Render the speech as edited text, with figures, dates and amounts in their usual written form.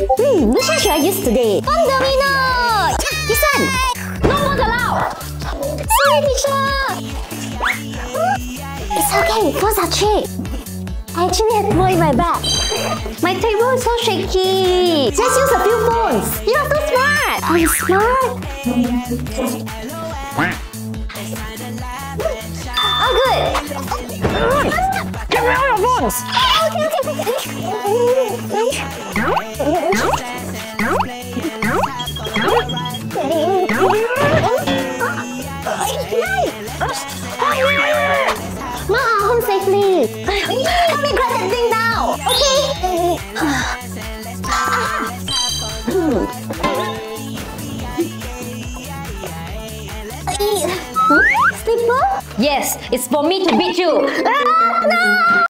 Which one should I use today? Fun domino! This one! No phones allowed! Sorry, teacher! It's okay, phones are cheap. I actually have more in my bag. My table is so shaky. Just use a few phones. You are so smart. I'm smart. Oh, good. Give me all your phones. Okay. Ma, home safely. Help me grab that thing now. Okay. Slipper? Yes, it's for me to beat you. No!